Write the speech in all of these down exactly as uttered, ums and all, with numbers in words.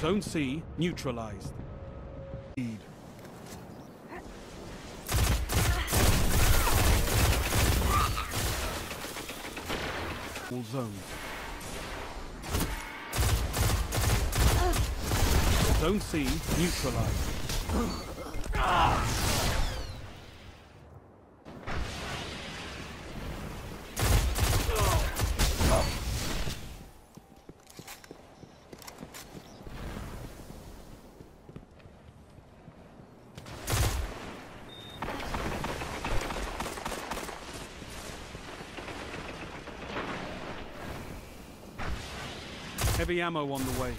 Zone C neutralized. Lead. All zones. Zone C neutralized. Heavy ammo on the way.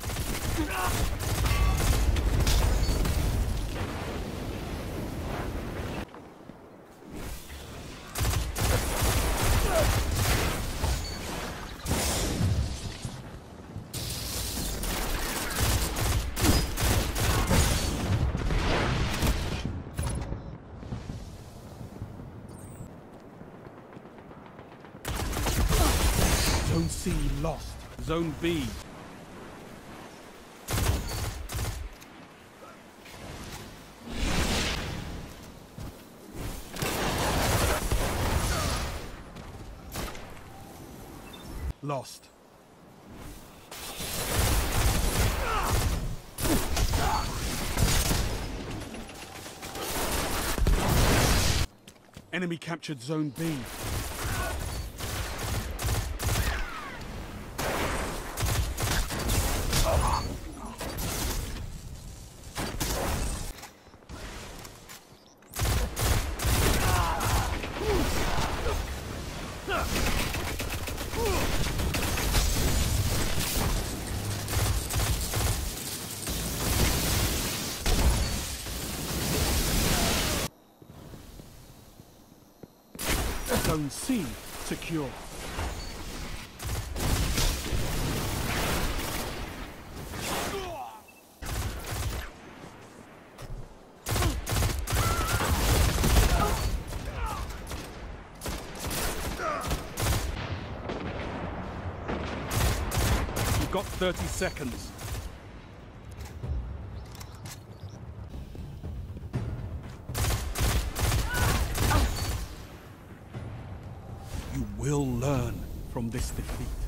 Zone C lost. Zone B. Lost. Enemy captured Zone B. Zone C secure. You've got thirty seconds. You will learn from this defeat.